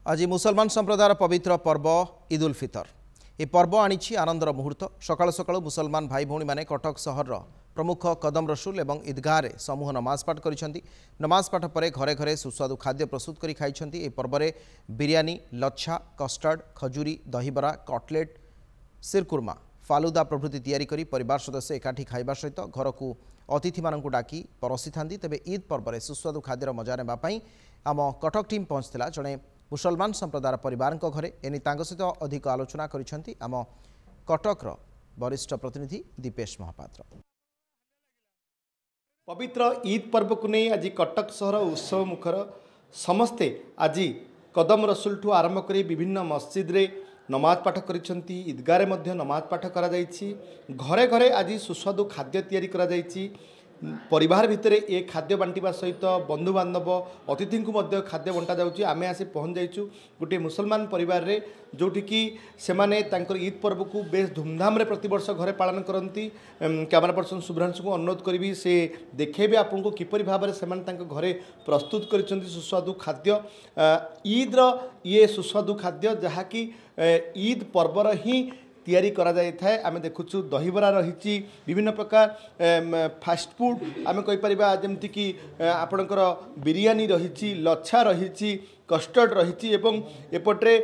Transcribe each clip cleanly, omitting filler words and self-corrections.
आज मुसलमान संप्रदायर पवित्र पर्व ईद उल फितर ये पर्व आनी आनंदर मुहूर्त सकाल सकाल मुसलमान भाई भौणी मैंने कटक सहर प्रमुख कदम रसूल और ईदगाह रे समूह नमाज पाठ करिसेंती। नमाज पाठ पर घरे घरे सुस्वादु खाद्य प्रस्तुत करी खाइछंती। ए पर्व रे बिरियानी, लच्छा, कस्टर्ड, खजूरी, दहीबरा, कटलेट, सिरकुर्मा, फालुदा प्रभृति तैयारी करी परिवार सदस्य एकाठी खाइबा सहित घर को अतिथि मानकु डाकी परसी थांती। तेबे ईद पर्व रे सुस्वादु खाद्यर मजा नेबा पई आम कटक टीम पहुंचला जड़े मुसलमान संप्रदायर परिवार घरे एने सहित अधिक आलोचना करिसेंती आम कटकर वरिष्ठ प्रतिनिधि दीपेश महापात्र। पवित्र ईद पर्व को नहीं आज कटक सहर उत्सव मुखर समस्ते आज कदम रसूल ठू आरंभ कर विभिन्न मस्जिद रे नमाज पाठ करिसेंती। ईदगाह रे मध्य नमाज पाठ करा जायछि। घरे घरे आज सुस्वादु खाद्य तैयारी करा जायछि। परिवार भितर ए खाद्य बांटा सहित बंधु बांधव अतिथि को मध्य खाद्य बंटा जाउछि। आमे आसी पहुँच जाइछु गोटे मुसलमान परिवार रे जोठी कि सेमाने तांकर ईद पर्व को बेस धूमधाम रे प्रतिवर्ष घरे पालन करती। कैमरा पर्सन शुभ्रांशु को अनुरोध करी से देखेबे आपन को किपरि भाबरे सेमान तांकर घरे प्रस्तुत करिसेंती सुस्वादु खाद्य। ईद रो ये सुस्वादु खाद्य जहा कि ईद पर्वर ही तैयारी करा जाय थाए। आमे देखुछु दहीबरा रहिछि, विभिन्न प्रकार फास्ट फूड आमे कहि परिबा जेमति कि आपणकर बिरियानी रहिछि, लच्छा रहिछि, कस्टर्ड रहिछि एवं एपट्रे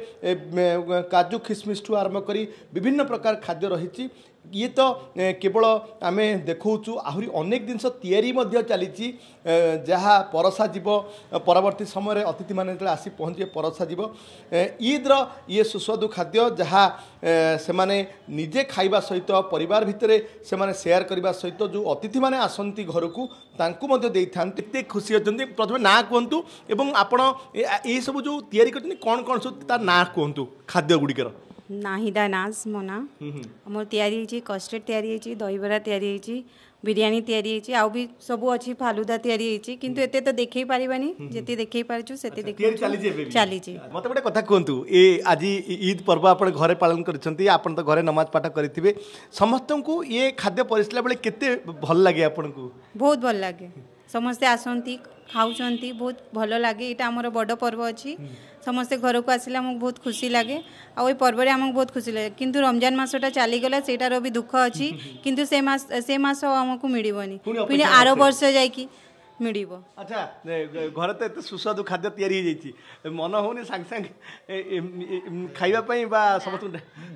काजू खिसमिस ठू आरंभ करी विभिन्न प्रकार खाद्य रहिछि। ये तो केवल आमे देखौछु आहुरी अनेक जिनस तैयारी मध्य चलीछि जहाँ परसा जीव परवर्ती समय रे अतिथि माने आसी पहुँचे परसा जीव। ईद रो ये सुस्वादु खाद्य जहाँ से माने निजे खाइबा सहित परिवार भितरे से माने शेयर करबा सहित जो अतिथि माने आसंती घर को तांकु मध्य देई थांती। एते खुशी अछंती। प्रथमे ना कहंतु एवं आपण ए सब जो तैयारी करछनी कोन कोन सब तार ना कहंतु खाद्य गुडिकर। नाहिदा नाज मोना मोर तैयारी छी, कस्टर्ड तैयारी छी, दहीबरा तैयारी छी, बिरियानी तैयारी छी, आउ भी सब अछि, फालुदा तैयारी छी। किंतु एते तो देखै पारिबानी, जेते देखै पारछु सेते देखै चली छी। मते गोटे कथा कहंतु ए आज ईद पर्व आपण घरे पालन करछंती, आपण तो घरे नमाज पाठ करिथिबे। समस्तंकु ये खाद्य परिसला बेले केते भल लागे आपनकु? बहुत भल लागे। समस्ते आसंती खाउछंती, बहुत भल लागे। एटा हमर बड़ पर्व अछि। समस्ते घर को आसिला हमको बहुत खुशी लगे। आ ओई पर्व रे हमको बहुत खुशी लगे। किंतु रमजान मासटा चली गला सेटार भी दुख अछि। किंतु से मास हमको मिलिबनी, पुनी आरो वर्ष जाय कि मिलिबो। अच्छा घर तो एते सुस्वादु खाद्य तैयारी हो जाइछि, मन होनी संग संग खाइबा पई बा समस्त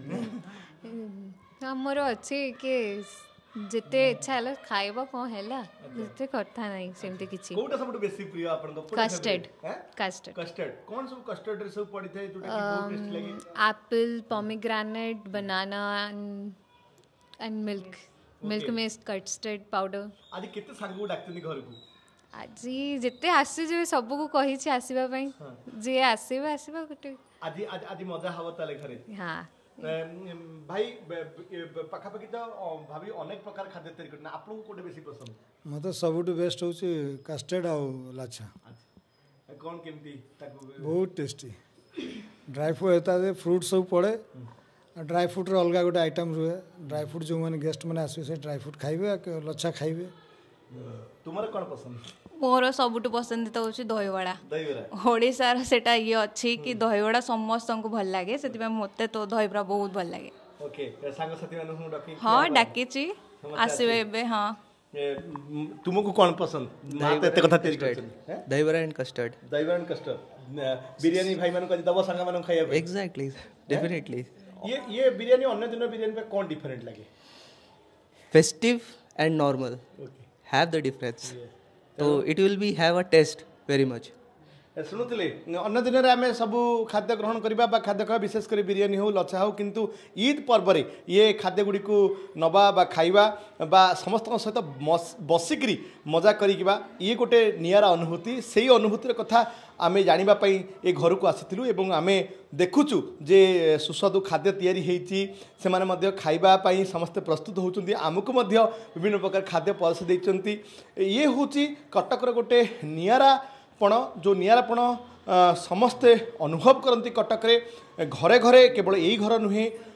हमर अछि के जेते इच्छा हला खाइबा कोन हला जेते कथा नाही सेमते किछि। कोटा सबटु बेसी प्रिय आपन को? कस्टर्ड। कस्टर्ड कोन सब कस्टर्ड रे सब पड़ी थाए जोटा कि बहुत टेस्टी लागे? Apple, pomegranate, banana and milk में कस्टर्ड पाउडर। आज केते सांगु डाक्तनी घर को? आज जेते आसी जे सब को कहि छी आसीबा पई, जे आसीबा आसीबा गोटे आज आज आज मजा हव ताले घरे। हां भाई पाखापाखि तो भाभी अनेक प्रकार खाद्य तैयारी करना, आपको कोटे बेसी पसंद? मत सबुठ बेस्ट हूँ कस्टर्ड आउ लाच्छा। कौन केमती ताकू? बहुत टेस्टी। ड्राई फ्रूट होता है, फ्रूट सब पड़े। ड्राई फ्रूट रो अलग गोटे आइटम रुहे। ड्राई फ्रूट जो मैंने गेस्ट मैंने आसवे से ड्राई फ्रूट खाइबे, लच्छा खाइबे। तुम्हारे कौन पसंद? मोर सबुठ पसंदित हूँ दहीबड़ा। ओडिशार सेटा ये अच्छी कि दहीबड़ा समस्त को भल लगे, से मते तो दहीबड़ा बहुत भल लगे। ओके सांग साथी मानू डाकी? हाँ डाकी आसवे एबे। हाँ तुमको कौन पसंद? एते कथा तेरी dahibara and custard. Dahibara and custard. Biryani भाई मानू कदी दबो संगा मानू खाइबे? Exactly definitely. ये बिरयानी अन्य दिन बिरयानी पे कौन डिफरेंट लगे? Festive and normal have the difference, so it will be have a taste very much. शुणुले अन्य दिन में आम सब खाद्य ग्रहण करवा खाद्य खावा विशेष कर बिरयानी हो, लच्छा हो, किंतु ईद पर्व रे ये खाद्य गुड़ी को नवा बा खाइबा बा समस्त सहित बसिकी मजा करिबा ये गोटे नियारा अनुभूति। से अनुभूतिर कथा आमे जानिबा पई ए घर को आसीथिलु एवं आमे देखुचु जे सुस्वादु खाद्य तैयारी हेछि। से माने मध्य खाइबा पई समस्त प्रस्तुत होउचंती। आमको मध्य विभिन्न प्रकार खाद्य परस दैचंती। ये होछि कटकर गोटे नियारा पण जो नियारापण समस्ते अनुभव करती। कटक रे घरे घरे केवल यही घर नुहे,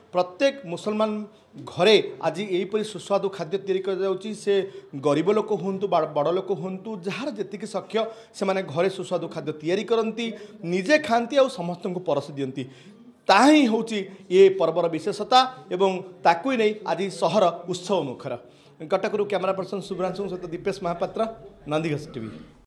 प्रत्येक मुसलमान घरे आज यहीपरि सुस्वादु खाद्य तैयारी से गरीब लोक हूँ बड़ लोक हूँ जार जी सख्य से माने घरे सुस्वादु खाद्य तैयारी करती निजे खाती और समस्त को परस दियंती ताही हूँ ये पर्वर विशेषता एवं ताकू नहीं आज सहर उत्सव मुखर कटकरू कैमरा पर्सन शुभ्रांशु सहित दीपेश महापात्र नंदीघोष टीवी।